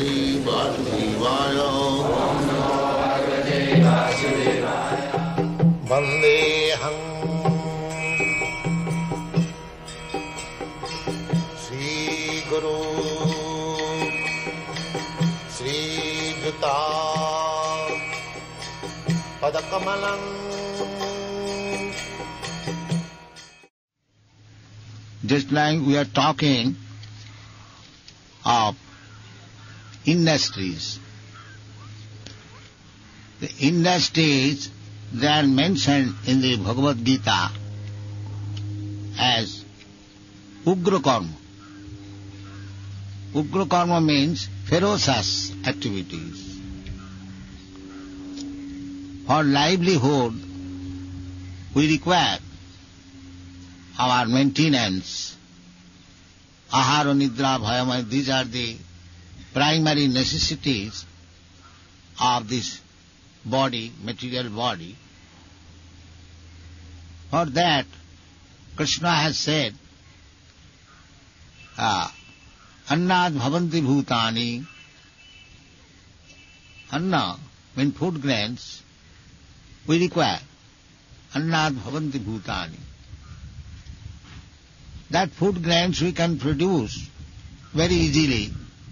Bhagavate Vasudevaya. Vandeham Sri Guru Sri Juta Padakamalam. Just like we are talking of industries. The industries, they are mentioned in the Bhagavad Gita as Ugra Karma. Ugra Karma means ferocious activities. For livelihood, we require our maintenance. Ahara, Nidra, Bhayamaya, these are the primary necessities of this body, material body. For that, Krishna has said, Annad bhavanti bhutani. Anna means food grains, we require. Annad bhavanti bhutani. That food grains we can produce very easily.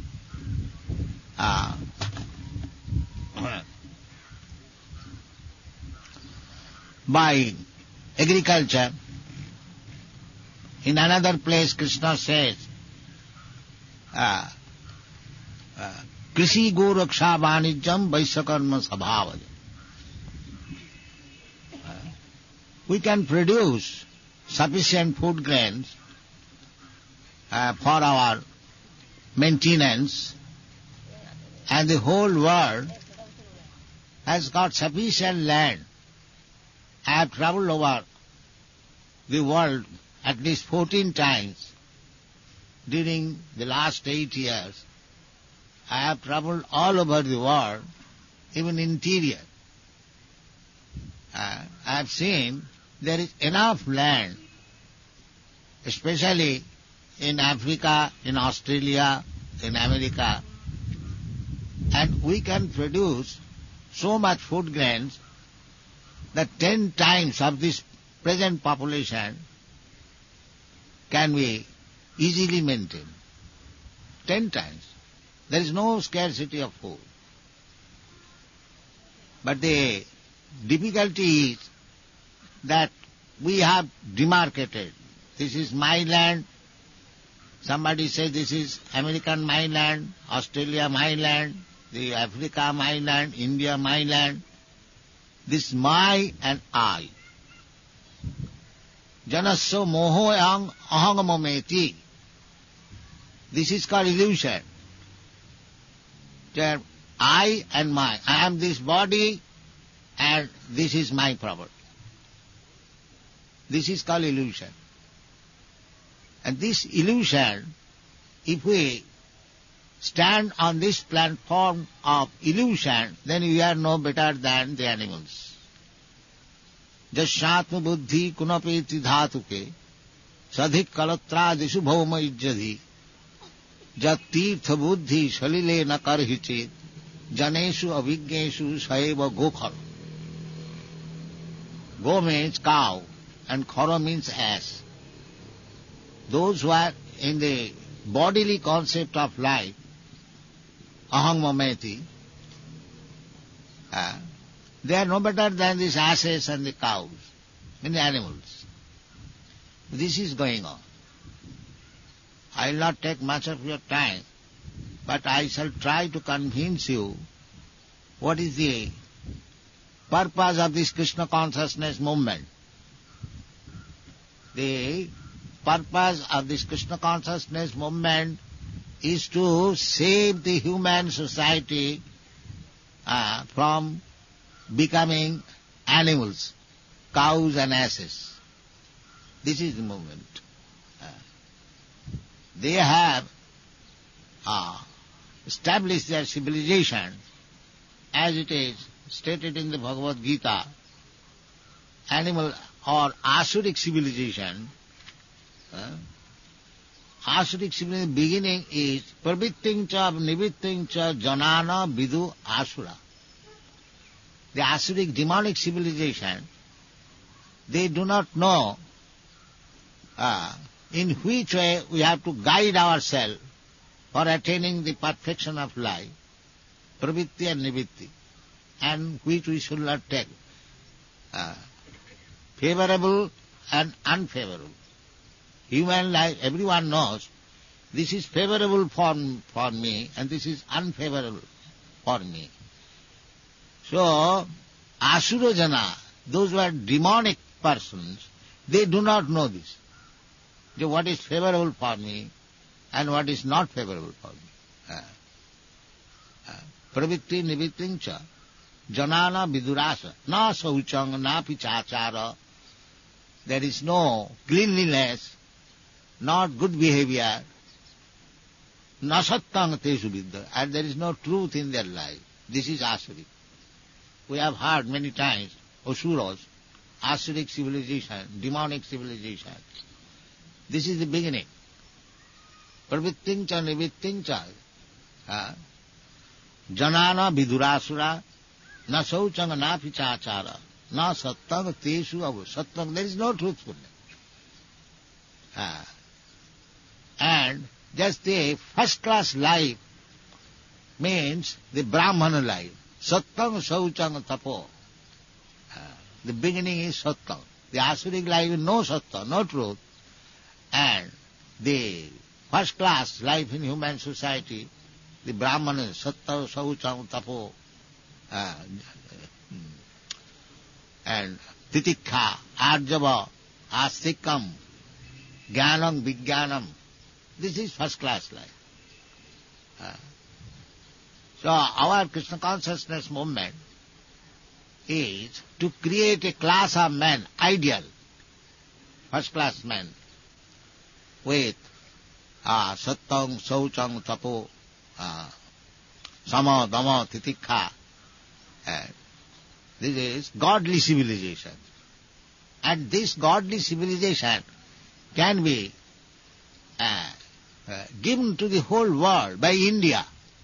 By agriculture. In another place Krishna says, Krishi go raksha vanijam vaisyakarma sabhavaja. We can produce sufficient food grains for our maintenance, and the whole world has got sufficient land. I have travelled over the world at least 14 times during the last 8 years. I have travelled all over the world, even interior. I have seen there is enough land, especially in Africa, in Australia, in America, and we can produce so much food grains that 10 times of this present population can be easily maintained. 10 times. There is no scarcity of food. But the difficulty is that we have demarcated. This is my land. Somebody says this is American my land, Australia my land, the Africa my land, India my land. This my and I. Janasya moho ahangamameti. This is called illusion. That I and my. I am this body and this is my property. This is called illusion. And this illusion, if we stand on this platform of illusion, then we are no better than the animals. Jashatma buddhi kunapeti dhatuke sadhik kalatra dishu bhauma ijjadhi jat tirtha buddhi shalile na karhichit janeshu avigneshu saeva gokhar. Go means cow and khara means ass. Those who are in the bodily concept of life, aham mameti, they are no better than these asses and the cows, and the animals. This is going on. I will not take much of your time, but I shall try to convince you what is the purpose of this Krishna consciousness movement. The purpose of this Krishna consciousness movement is to save the human society from becoming animals, cows and asses. This is the movement. They have established their civilization as it is stated in the Bhagavad Gita, animal or Asuric civilization, Asuric civilization beginning is pravittincha nivittincha janana vidu asura. The Asuric demonic civilization, they do not know in which way we have to guide ourselves for attaining the perfection of life, pravitti and nivitti, and which we should not take, favorable and unfavorable. Human life, everyone knows, this is favorable for me and this is unfavorable for me. So, Asura Jana, those who are demonic persons, they do not know this. What is favorable for me and what is not favorable for me. Pravitti nivittincha janana vidurasa na sauchang na pichachara. There is no cleanliness, not good behavior, na sattang tesu vidya, and there is no truth in their life. This is Asuric. We have heard many times, Asuras, Asuric civilization, demonic civilization. This is the beginning. Pravittincha nivittincha janana vidurasura na sauchanga na pichachara na sattang tesu avu. Sattang, there is no truthfulness. And just the first class life means the Brahmana life. Sattang sauchang tapo. The beginning is sattang. The Asuric life is no sattang, no truth. And the first class life in human society, the Brahmana, sattang sauchang tapo, and titikha, arjava, astikam, jnanam, vijnanam. This is first class life. So our Krishna consciousness movement is to create a class of men, ideal, first class men, with sattang, sauchang, tapo, sama, dama, titikha. This is godly civilization. And this godly civilization can be given to the whole world by India.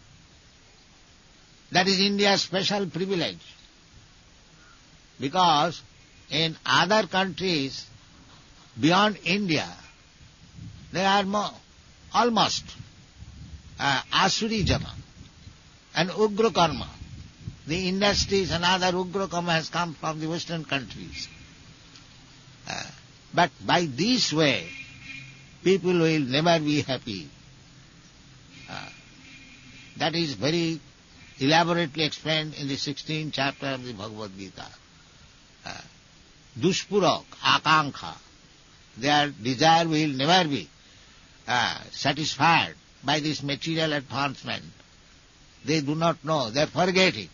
That is India's special privilege. Because in other countries beyond India, they are almost Asuri Jana and Ugra Karma. The industries and other Ugra Karma has come from the Western countries. But by this way, people will never be happy. That is very elaborately explained in the 16th chapter of the Bhagavad Gita. Dushpurak, akankha, their desire will never be satisfied by this material advancement. They do not know, they are forgetting.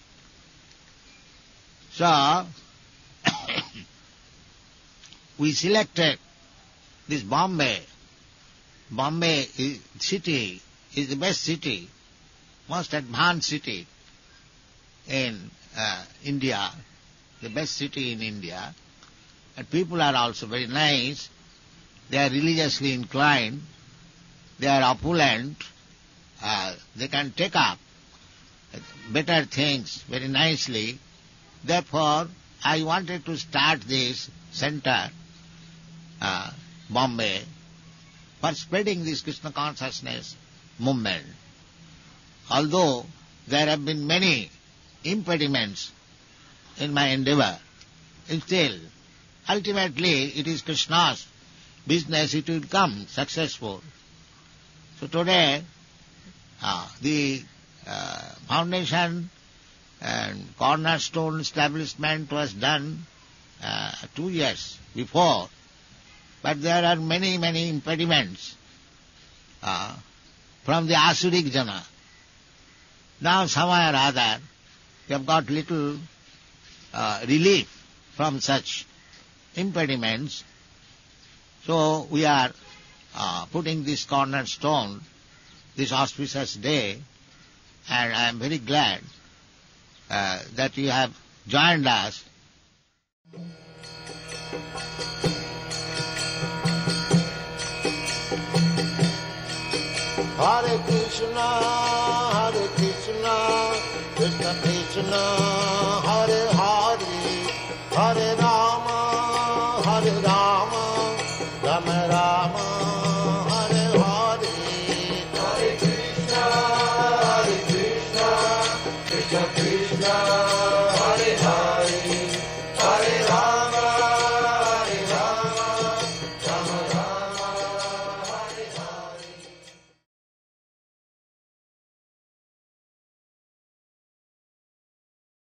So, we selected this Bombay. Bombay city is the best city, most advanced city in India, the best city in India. And people are also very nice. They are religiously inclined. They are opulent. They can take up better things very nicely. Therefore, I wanted to start this center, Bombay, for spreading this Krishna consciousness movement. Although there have been many impediments in my endeavor, still, ultimately it is Krishna's business, it will come successful. So today, the foundation and cornerstone establishment was done 2 years before, but there are many, many impediments from the Asuric Jana. Now somehow or other, we have got little relief from such impediments. So we are putting this cornerstone, this auspicious day, and I am very glad that you have joined us. Hare Krishna, Krishna Krishna, Hare Hare, Hare Rama.